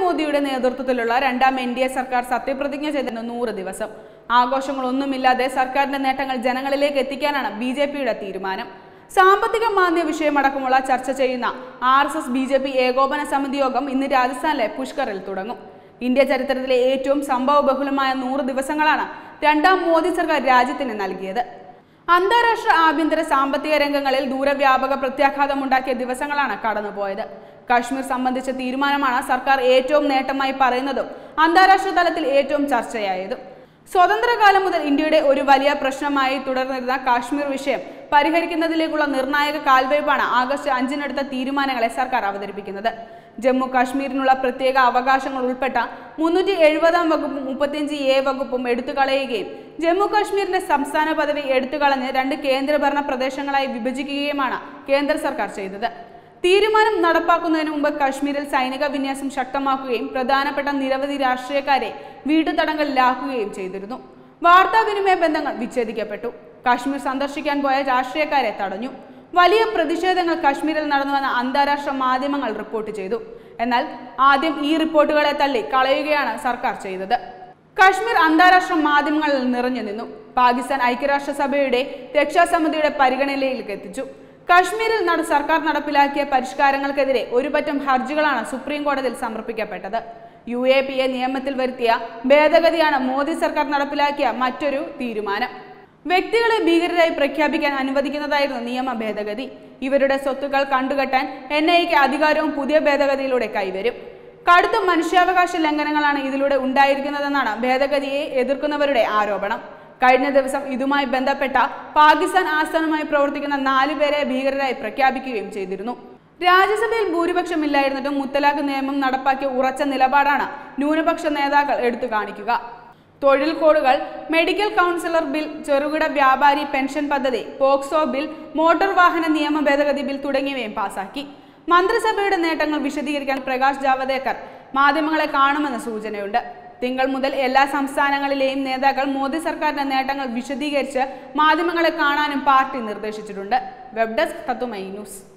നരേന്ദ്രമോദിയുടെ നേതൃത്വത്തിലുള്ള രണ്ടാം NDA സർക്കാർ സത്യപ്രതിജ്ഞ ചെയ്ത 100 ദിവസം. ആഘോഷങ്ങളൊന്നുമില്ലാതെ സർക്കാരിന്റെ നേട്ടങ്ങൾ ജനങ്ങളിലേക്ക് എത്തിക്കാനാണ് BJPയുടെ തീരുമാനം. സാമ്പത്തിക മാന്ദ്യ വിഷയമടക്കമുള്ള ചർച്ച ചെയ്യുന്ന RSS BJP ഏകോപന സമിതി യോഗം ഇന്ന് രാജസ്ഥാനിലെ പുഷ്കറിൽ തുടങ്ങും. ഇന്ത്യ ചരിത്രത്തിലെ ഏറ്റവും സംഭവബഹുലമായ 100 ദിവസങ്ങളാണ് രണ്ടാം മോദി സർക്കാർ രാജ്യത്തിന് നൽകിയത്. അന്താരാഷ്ട്ര ആഭ്യന്തര സാമ്പത്തിക രംഗങ്ങളിൽ ദൂരവ്യാപക പ്രത്യാഘാതമുണ്ടാക്കിയ ദിവസങ്ങളാണ് കടന്നുപോയത്. കാശ്മീർ സംബന്ധിച്ച തീരുമാനമാണ് സർക്കാർ ഏറ്റവും നേട്ടമായി പറയുന്നതും അന്താരാഷ്ട്ര തലത്തിൽ ഏറ്റവും ചർച്ചയായതും. സ്വതന്ത്രകാലം മുതൽ ഇന്ത്യയുടെ ഒരു വലിയ പ്രശ്നമായി തുടർന്നിരുന്ന കാശ്മീർ വിഷയം പരിഹരിക്കുന്നതിലേക്കുള്ള നിർണായക കാൽവയ്പാണ് ആഗസ്റ്റ് 5-നെടുത്ത തീരുമാനങ്ങളെ സർക്കാർ അവതരിപ്പിക്കുന്നത്. ജമ്മു കാശ്മീരിനുള്ള പ്രത്യേക അവകാശങ്ങൾ ഉൾപ്പെട്ട 370-ാം വകുപ്പും 35A വകുപ്പും എടുത്തുകളയുകയും ജമ്മു കാശ്മീരിന്റെ സംസ്ഥാന പദവി എടുത്തുകളഞ്ഞ് 2 കേന്ദ്രഭരണ പ്രദേശങ്ങളായി വിഭജിക്കുകയുമാണ് കേന്ദ്ര സർക്കാർ ചെയ്തത്. തീരുമാനം നടപ്പാക്കുന്നതിന് മുമ്പ് കാശ്മീരിൽ സൈനിക വിന്യാസം ശക്തമാക്കുകയും പ്രധാനപ്പെട്ട നിരവധി രാഷ്ട്രീയക്കാരെ വീട്ടുതടങ്കലിലാക്കുകയും ചെയ്തിരുന്നു. വാർത്താവിനിമയ ബന്ധങ്ങൾ വിച്ഛേദിക്കപ്പെട്ടു. കാശ്മീർ സന്ദർശിക്കാൻ പോയ രാഷ്ട്രീയക്കാരെ തടഞ്ഞു. വലിയ പ്രതിഷേധങ്ങൾ കാശ്മീരിൽ നടന്നുവെന്ന് അന്താരാഷ്ട്ര മാധ്യമങ്ങൾ റിപ്പോർട്ട് ചെയ്തു. എന്നാൽ ആദ്യം ഈ റിപ്പോർട്ടുകളെ തള്ളി കളയുകയാണ് സർക്കാർ ചെയ്തത്. കാശ്മീർ അന്താരാഷ്ട്ര മാധ്യമങ്ങളിൽ നിറഞ്ഞു നിന്നു. പാകിസ്ഥാൻ ഐക്യരാഷ്ട്രസഭയുടെ രക്ഷാസമിതിയുടെ പരിഗണനയിലേക്ക് എത്തിച്ചു. കാശ്മീരിൽ സർക്കാർ നടപ്പിലാക്കിയ പരിഷ്കാരങ്ങൾക്കെതിരെ ഒരുപറ്റം ഹർജികളാണ് സുപ്രീം കോടതിയിൽ സമർപ്പിക്കപ്പെട്ടത്. UAPA നിയമത്തിൽ വരുത്തിയ ഭേദഗതിയാണ് മോദി സർക്കാർ നടപ്പിലാക്കിയ മറ്റൊരു തീരുമാനം. വ്യക്തികളെ ഭീകരരായി പ്രഖ്യാപിക്കാൻ അനുവദിക്കുന്നതായിരുന്നു നിയമ ഭേദഗതി. ഇവരുടെ സ്വത്തുക്കൾ കണ്ടുകെട്ടാൻ NIAക്ക് അധികാരവും പുതിയ ഭേദഗതിയിലൂടെ കൈവരും. കടുത്ത മനുഷ്യാവകാശ ലംഘനങ്ങളാണ് ഇതിലൂടെ ഉണ്ടായിരിക്കുന്നതെന്നാണ് ഭേദഗതിയെ എതിർക്കുന്നവരുടെ ആരോപണം. കഴിഞ്ഞ ദിവസം ഇതുമായി ബന്ധപ്പെട്ട പാകിസ്ഥാൻ ആസ്ഥാനമായി പ്രവർത്തിക്കുന്ന 4 പേരെ ഭീകരരായി പ്രഖ്യാപിക്കുകയും ചെയ്തിരുന്നു. രാജ്യസഭയിൽ ഭൂരിപക്ഷമില്ലായിരുന്നിട്ടും മുത്തലാഖ് നിയമം നടപ്പാക്കിയ ഉറച്ച നിലപാടാണ് ന്യൂനപക്ഷ നേതാക്കൾ എടുത്തു കാണിക്കുക. തൊഴിൽ കോഡുകൾ, മെഡിക്കൽ കൗൺസിലർ ബിൽ, ചെറുകിട വ്യാപാരി പെൻഷൻ പദ്ധതി, പോക്സോ ബിൽ, മോട്ടോർ വാഹന നിയമ ഭേദഗതി ബിൽ തുടങ്ങിയവയും പാസാക്കി. മന്ത്രിസഭയുടെ നേട്ടങ്ങൾ വിശദീകരിക്കാൻ പ്രകാശ് ജാവദേക്കർ മാധ്യമങ്ങളെ കാണുമെന്ന സൂചനയുണ്ട്. തിങ്കൾ മുതൽ എല്ലാ സംസ്ഥാനങ്ങളിലെയും നേതാക്കൾ മോദി സർക്കാരിന്റെ നേട്ടങ്ങൾ വിശദീകരിച്ച് മാധ്യമങ്ങളെ കാണാനും പാർട്ടി നിർദ്ദേശിച്ചിട്ടുണ്ട്. വെബ് ഡെസ്ക് തത്തുമൈ ന്യൂസ്.